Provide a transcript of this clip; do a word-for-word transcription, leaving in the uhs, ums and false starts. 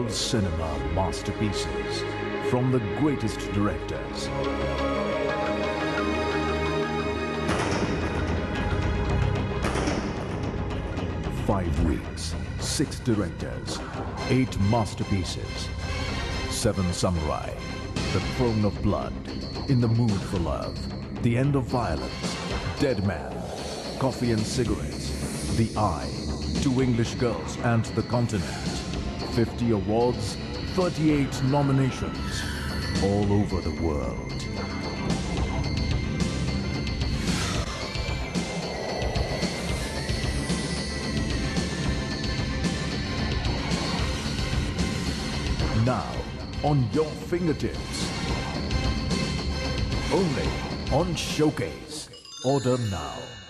World cinema masterpieces from the greatest directors. Five weeks, six directors, eight masterpieces, seven samurai, the throne of blood, in the mood for love, the end of violence, dead man, coffee and cigarettes, the eye, two English girls and the continent, fifty awards, thirty-eight nominations, all over the world. Now, on your fingertips. Only on Showcase. Order now.